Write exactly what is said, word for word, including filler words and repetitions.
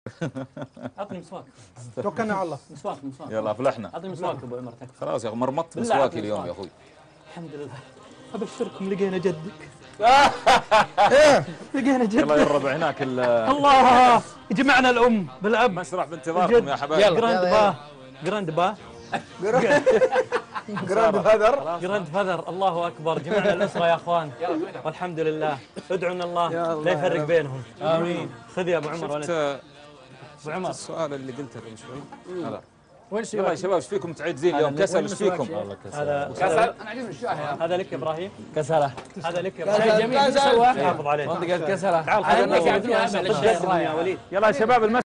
اعطني مسواك. توكلنا على الله. مسواك مسواك. يلا افلحنا. اعطني مسواك ابو عمر. خلاص يا اخي مرمطت مسواكي اليوم يا اخوي. الحمد لله. ابشركم لقينا جدك. لقينا جدك. يلا يا الربع هناك. الله جمعنا الام بالاب. مسرح بانتظاركم يا حبايب. جراند با جراند با جراند فادر. جراند فادر. الله اكبر. جمعنا الاسره يا اخوان والحمد لله. ادعوا ان الله لا يفرق بينهم. امين. خذ يا ابو عمر ولد. ابو عمر السؤال اللي قلته قبل شوي هذا وين يلا يا شباب ايش فيكم متعجزين اليوم؟ كسل ايش فيكم؟ هذا كسل. انا عجبني الشاي. هذا لك يا ابراهيم. كسله. هذا لك يا ابراهيم. شيء جميل. حافظ عليه. منطقه كسله. تعال هذا خلينا يا وليد. يلا يا شباب.